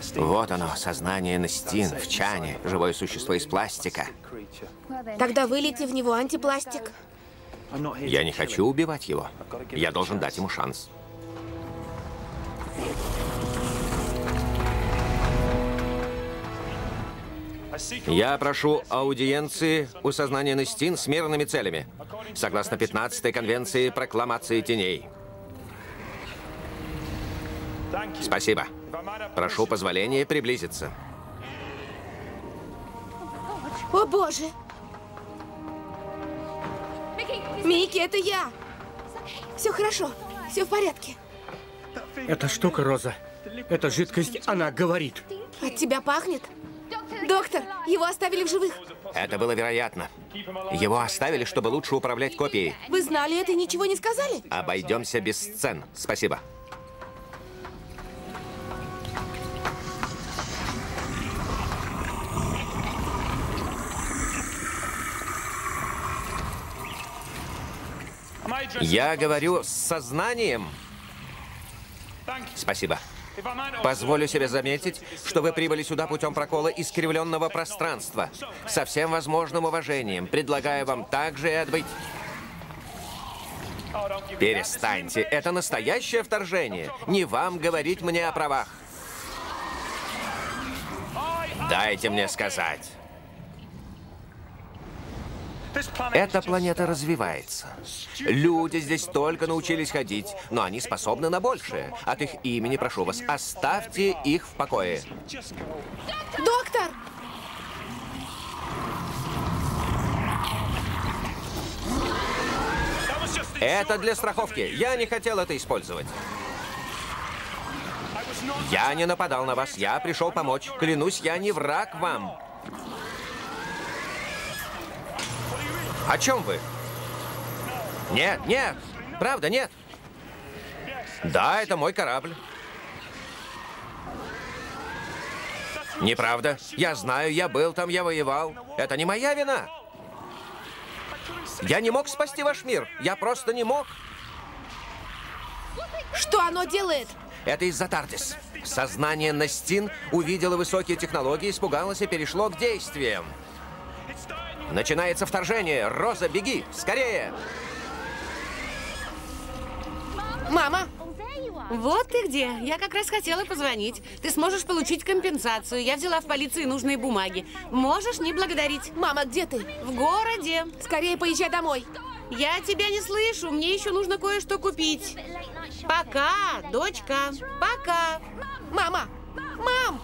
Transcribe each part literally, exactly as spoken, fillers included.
Вот оно, сознание Настин в чане, живое существо из пластика. Тогда вылейте в него антипластик. Я не хочу убивать его. Я должен дать ему шанс. Я прошу аудиенции у сознания Настин с мирными целями, согласно пятнадцатой конвенции прокламации теней. Спасибо. Прошу позволения приблизиться. О, боже! Микки, это я! Все хорошо, все в порядке. Эта штука, Роза, эта жидкость, она говорит. От тебя пахнет? Доктор, его оставили в живых. Это было вероятно. Его оставили, чтобы лучше управлять копией. Вы знали это и ничего не сказали? Обойдемся без сцен. Спасибо. Я говорю с сознанием. Спасибо. Позволю себе заметить, что вы прибыли сюда путем прокола искривленного пространства. Со всем возможным уважением предлагаю вам также и отбыть. Перестаньте. Это настоящее вторжение. Не вам говорить мне о правах. Дайте мне сказать. Эта планета развивается. Люди здесь только научились ходить, но они способны на большее. От их имени прошу вас, оставьте их в покое. Доктор! Это для страховки. Я не хотел это использовать. Я не нападал на вас. Я пришел помочь. Клянусь, я не враг вам. О чем вы? Нет, нет. Правда, нет. Да, это мой корабль. Неправда. Я знаю, я был там, я воевал. Это не моя вина. Я не мог спасти ваш мир. Я просто не мог. Что оно делает? Это из-за Тардис. Сознание Настин увидело высокие технологии, испугалось и перешло к действиям. Начинается вторжение. Роза, беги! Скорее! Мама! Вот ты где. Я как раз хотела позвонить. Ты сможешь получить компенсацию. Я взяла в полиции нужные бумаги. Можешь не благодарить. Мама, где ты? В городе. Скорее поезжай домой. Я тебя не слышу. Мне еще нужно кое-что купить. Пока, дочка. Пока. Мама! Мам!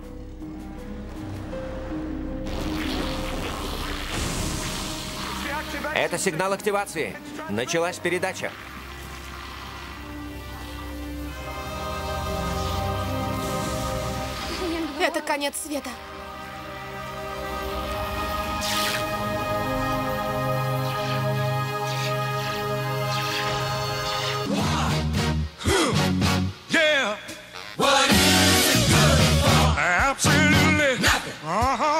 Это сигнал активации. Началась передача. Это конец света. Yeah. What is it good for? Absolutely nothing. Uh-huh.